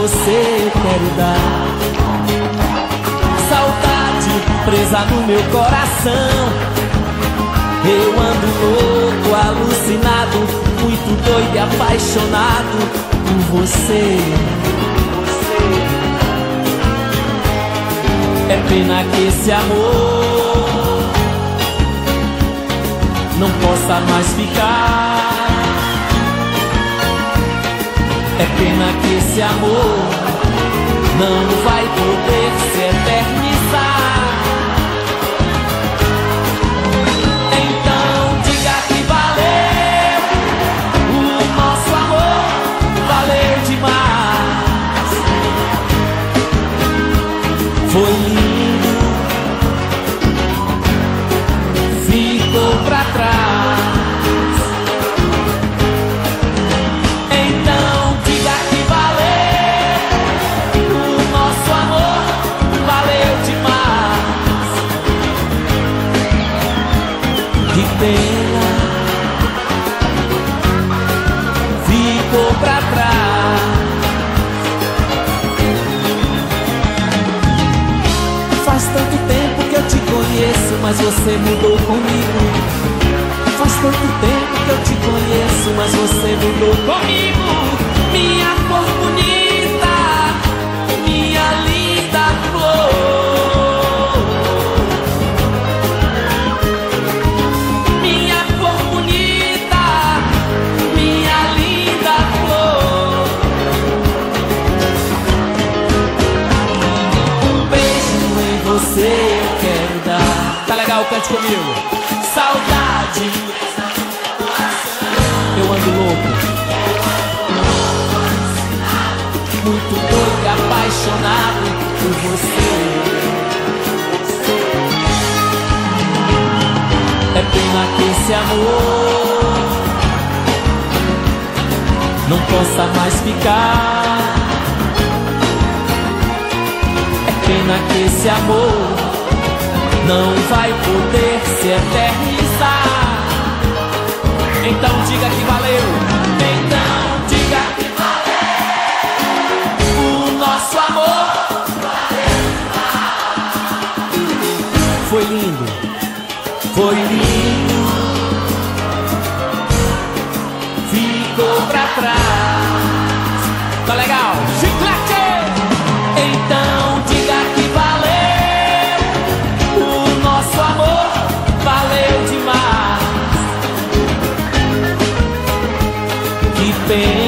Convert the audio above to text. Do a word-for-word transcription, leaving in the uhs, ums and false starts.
você eu quero dar. Saudade presa no meu coração. Eu ando louco, alucinado, muito doido e apaixonado por você. É pena que esse amor não possa mais ficar. É pena que esse amor não vai poder se eternizar. Então diga que valeu, o nosso amor valeu demais. Foi lindo, ficou pra trás. Que pena, ficou pra trás. Faz tanto tempo que eu te conheço, mas você mudou comigo. Faz tanto tempo que eu te conheço, mas você mudou comigo. Minha flor bonita, minha linda flor. Você eu quero dar. Tá legal? Cante comigo. Saudade, eu ando louco, muito doido e apaixonado por você. É pena que esse amor não possa mais ficar. Pena que esse amor não vai poder se eternizar. Então diga que valeu. Então diga que valeu. O nosso amor foi lindo, foi lindo, ficou pra trás. Tá legal? Chiclete! Então diga que valeu, o nosso amor valeu demais. Que pena.